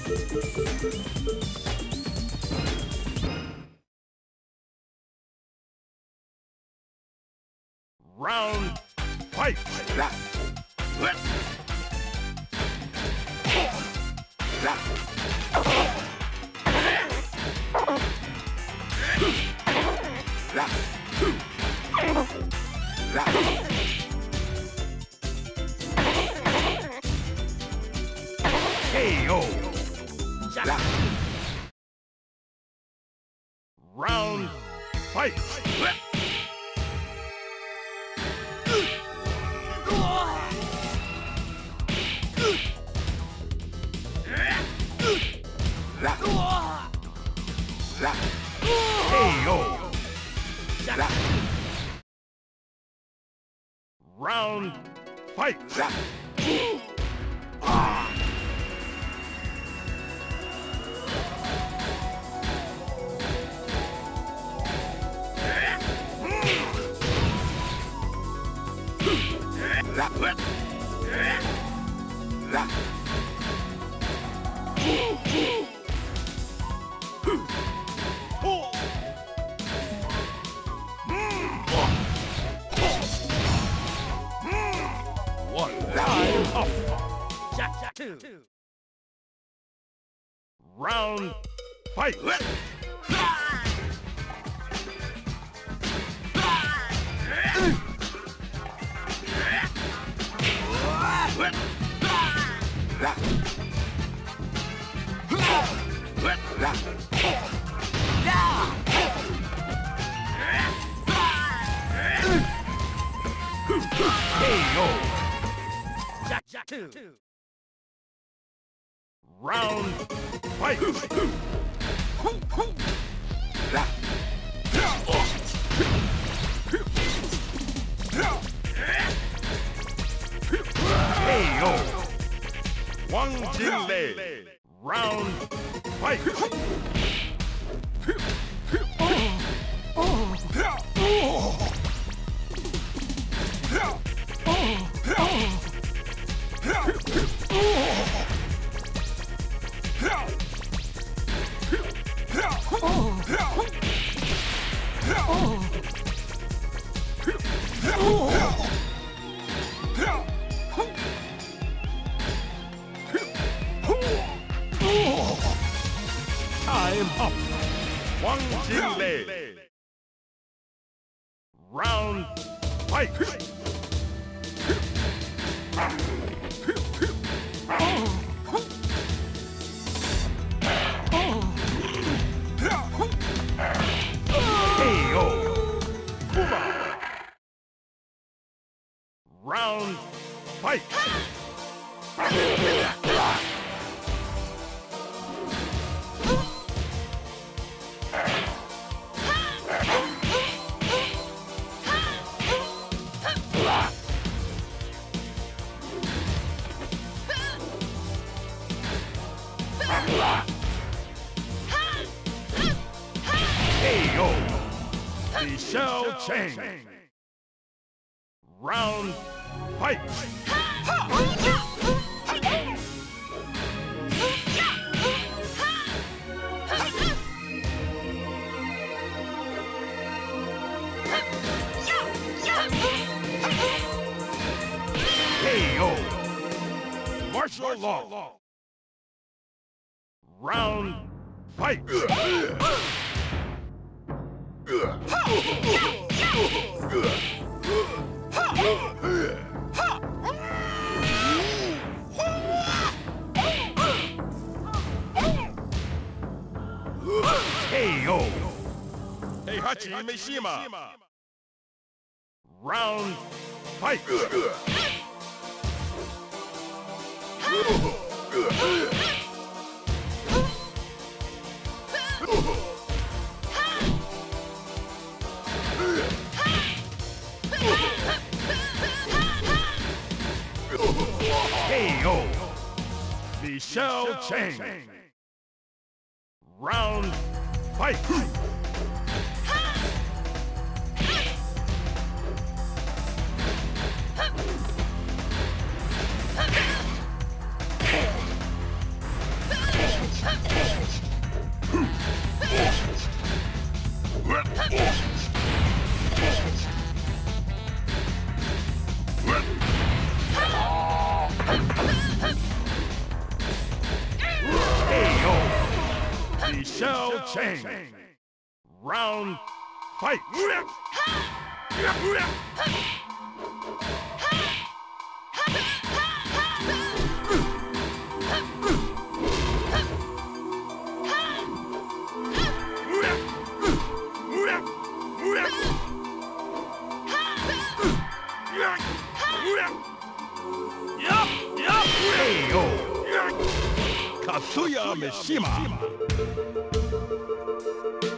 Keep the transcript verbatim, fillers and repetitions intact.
Round fight! K O. Round fight! K O. Round fight! One time up. Two. Round fight. K O. Two. Round fight. K O. Wang Jinglei. Round fight. Time up. Wang Jinglei. Round fight. K O. Round fight. K O. Michelle Chang. Round fight. K O. Martial law. Round fight. K O. Heihachi Mishima. Round fight. K O. Michelle Chang. Round fight. We shall change. Round fight. K O. Katsuya Mishima.